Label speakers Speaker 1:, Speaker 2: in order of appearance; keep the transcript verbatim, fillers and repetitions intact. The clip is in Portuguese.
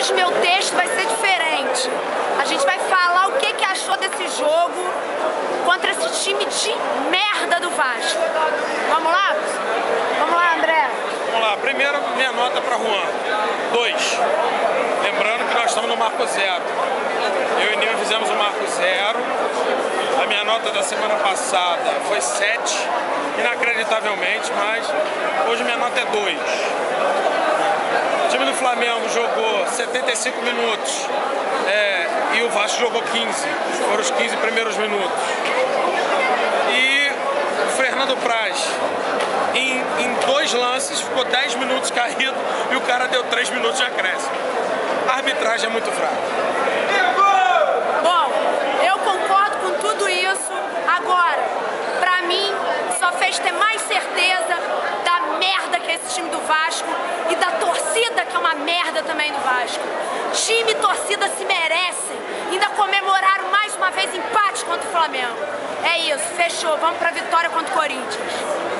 Speaker 1: Hoje meu texto vai ser diferente. A gente vai falar o que, que achou desse jogo contra esse time de merda do Vasco. Vamos lá? Vamos lá, André.
Speaker 2: Vamos lá. Primeiro, minha nota para Juan. Dois. Lembrando que nós estamos no marco zero. Eu e Nil fizemos o marco zero. A minha nota da semana passada foi sete, inacreditavelmente, mas hoje minha nota é dois. O time do Flamengo jogou setenta e cinco minutos é, e o Vasco jogou quinze. Foram os quinze primeiros minutos. E o Fernando Praz, em, em dois lances, ficou dez minutos caído e o cara deu três minutos de acréscimo. A arbitragem é muito fraca.
Speaker 1: Bom, eu concordo com tudo isso. Agora, pra mim, só fez ter mais certeza da merda que é esse time do Vasco e da torcida, que é uma merda também do Vasco. Time e torcida se merecem. Ainda comemoraram mais uma vez empate contra o Flamengo. É isso, fechou. Vamos pra vitória contra o Corinthians.